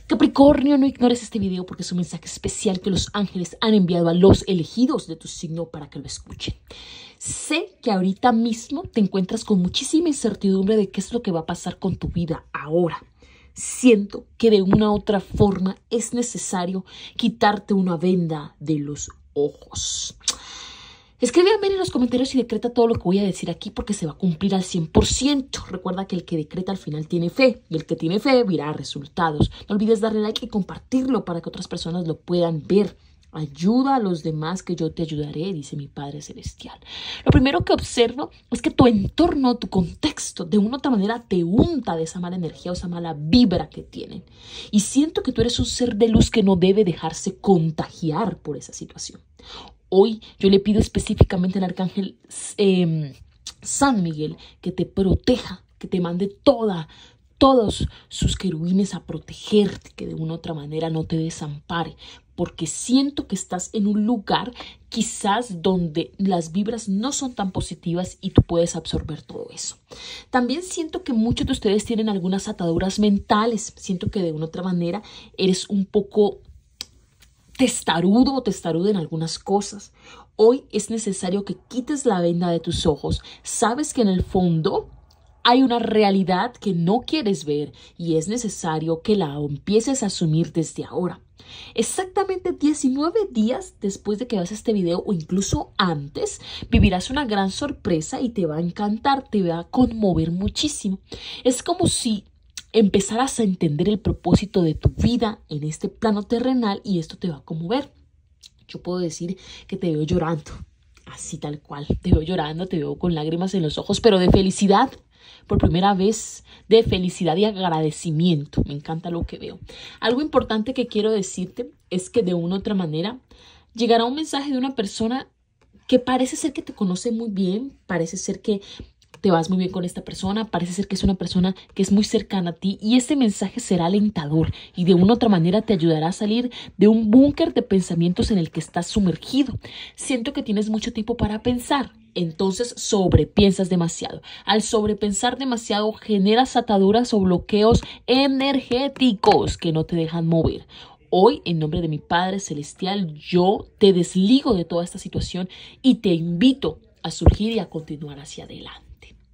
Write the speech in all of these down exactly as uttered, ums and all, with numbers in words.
Capricornio, no ignores este video porque es un mensaje especial que los ángeles han enviado a los elegidos de tu signo para que lo escuchen. Sé que ahorita mismo te encuentras con muchísima incertidumbre de qué es lo que va a pasar con tu vida ahora. Siento que de una u otra forma es necesario quitarte una venda de los ojos. Escríbeme en los comentarios y decreta todo lo que voy a decir aquí porque se va a cumplir al cien por ciento. Recuerda que el que decreta al final tiene fe y el que tiene fe verá resultados. No olvides darle like y compartirlo para que otras personas lo puedan ver. Ayuda a los demás que yo te ayudaré, dice mi Padre Celestial. Lo primero que observo es que tu entorno, tu contexto, de una u otra manera te unta de esa mala energía o esa mala vibra que tienen. Y siento que tú eres un ser de luz que no debe dejarse contagiar por esa situación. Hoy yo le pido específicamente al arcángel eh, San Miguel que te proteja, que te mande toda, todos sus querubines a protegerte, que de una u otra manera no te desampare, porque siento que estás en un lugar quizás donde las vibras no son tan positivas y tú puedes absorber todo eso. También siento que muchos de ustedes tienen algunas ataduras mentales. Siento que de una u otra manera eres un poco testarudo o testaruda en algunas cosas. Hoy es necesario que quites la venda de tus ojos. Sabes que en el fondo hay una realidad que no quieres ver y es necesario que la empieces a asumir desde ahora. Exactamente diecinueve días después de que veas este video o incluso antes, vivirás una gran sorpresa y te va a encantar, te va a conmover muchísimo. Es como si empezaras a entender el propósito de tu vida en este plano terrenal y esto te va a conmover. Yo puedo decir que te veo llorando, así tal cual. Te veo llorando, te veo con lágrimas en los ojos, pero de felicidad. Por primera vez, de felicidad y agradecimiento. Me encanta lo que veo. Algo importante que quiero decirte es que de una u otra manera llegará un mensaje de una persona que parece ser que te conoce muy bien, parece ser que te vas muy bien con esta persona, parece ser que es una persona que es muy cercana a ti y este mensaje será alentador y de una u otra manera te ayudará a salir de un búnker de pensamientos en el que estás sumergido. Siento que tienes mucho tiempo para pensar, entonces sobrepiensas demasiado. Al sobrepensar demasiado generas ataduras o bloqueos energéticos que no te dejan mover. Hoy, en nombre de mi Padre Celestial, yo te desligo de toda esta situación y te invito a surgir y a continuar hacia adelante.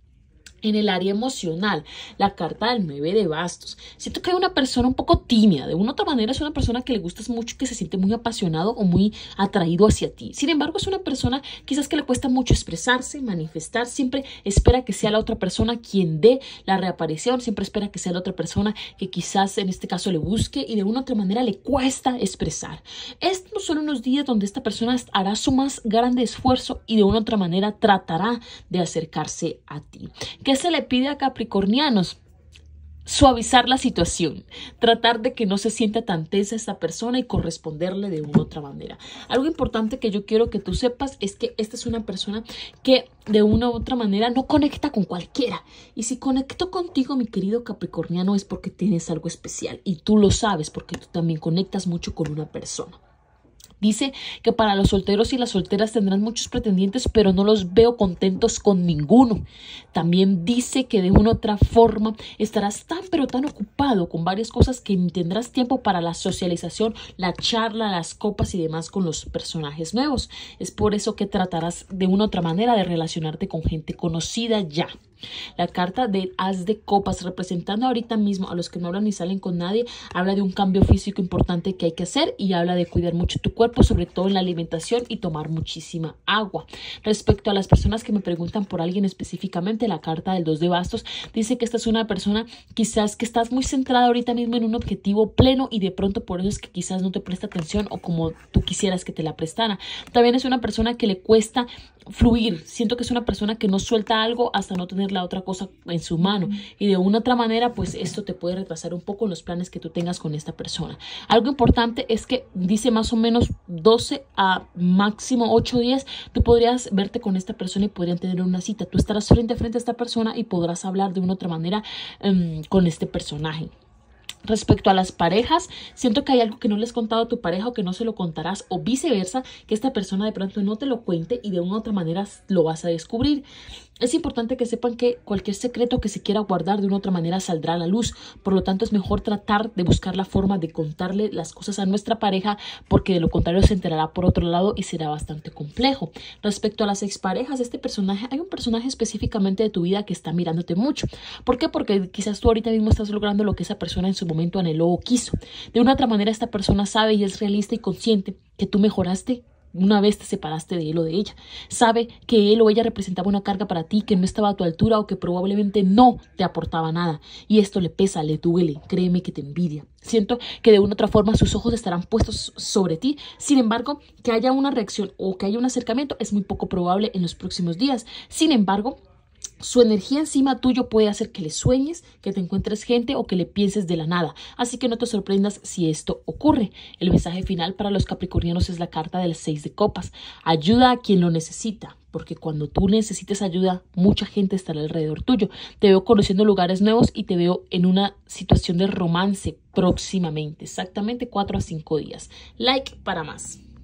En el área emocional, la carta del nueve de bastos. Siento que hay una persona un poco tímida. De una u otra manera es una persona que le gustas mucho, que se siente muy apasionado o muy atraído hacia ti. Sin embargo, es una persona quizás que le cuesta mucho expresarse, manifestar. Siempre espera que sea la otra persona quien dé la reaparición. Siempre espera que sea la otra persona que quizás en este caso le busque y de una u otra manera le cuesta expresar. Estos son unos días donde esta persona hará su más grande esfuerzo y de una u otra manera tratará de acercarse a ti. ¿Qué se le pide a capricornianos? Suavizar la situación, tratar de que no se sienta tan tensa esta persona y corresponderle de una u otra manera. Algo importante que yo quiero que tú sepas es que esta es una persona que de una u otra manera no conecta con cualquiera. Y si conectó contigo, mi querido capricorniano, es porque tienes algo especial y tú lo sabes porque tú también conectas mucho con una persona. Dice que para los solteros y las solteras tendrán muchos pretendientes, pero no los veo contentos con ninguno. También dice que de una u otra forma estarás tan pero tan ocupado con varias cosas que tendrás tiempo para la socialización, la charla, las copas y demás con los personajes nuevos. Es por eso que tratarás de una u otra manera de relacionarte con gente conocida ya. La carta del As de Copas, representando ahorita mismo a los que no hablan ni salen con nadie, habla de un cambio físico importante que hay que hacer y habla de cuidar mucho tu cuerpo, sobre todo en la alimentación y tomar muchísima agua. Respecto a las personas que me preguntan por alguien específicamente, la carta del Dos de Bastos dice que esta es una persona quizás que estás muy centrada ahorita mismo en un objetivo pleno y de pronto por eso es que quizás no te presta atención o como tú quisieras que te la prestara. También es una persona que le cuesta fluir. Siento que es una persona que no suelta algo hasta no tener la otra cosa en su mano y de una otra manera pues esto te puede retrasar un poco en los planes que tú tengas con esta persona. Algo importante es que dice más o menos doce a máximo ocho días tú podrías verte con esta persona y podrían tener una cita. Tú estarás frente a frente a esta persona y podrás hablar de una otra manera um, con este personaje. Respecto a las parejas, siento que hay algo que no le has contado a tu pareja o que no se lo contarás o viceversa, que esta persona de pronto no te lo cuente y de una u otra manera lo vas a descubrir. Es importante que sepan que cualquier secreto que se quiera guardar de una u otra manera saldrá a la luz. Por lo tanto, es mejor tratar de buscar la forma de contarle las cosas a nuestra pareja, porque de lo contrario se enterará por otro lado y será bastante complejo. Respecto a las exparejas, este personaje, hay un personaje específicamente de tu vida que está mirándote mucho. ¿Por qué? Porque quizás tú ahorita mismo estás logrando lo que esa persona en su momento anheló o quiso. De una u otra manera, esta persona sabe y es realista y consciente que tú mejoraste una vez te separaste de él o de ella. Sabe que él o ella representaba una carga para ti, que no estaba a tu altura o que probablemente no te aportaba nada. Y esto le pesa, le duele, créeme que te envidia. Siento que de una u otra forma sus ojos estarán puestos sobre ti. Sin embargo, que haya una reacción o que haya un acercamiento es muy poco probable en los próximos días. Sin embargo, su energía encima tuyo puede hacer que le sueñes, que te encuentres gente o que le pienses de la nada. Así que no te sorprendas si esto ocurre. El mensaje final para los capricornianos es la carta del seis de copas. Ayuda a quien lo necesita, porque cuando tú necesites ayuda, mucha gente estará alrededor tuyo. Te veo conociendo lugares nuevos y te veo en una situación de romance próximamente. Exactamente cuatro a cinco días. Like para más.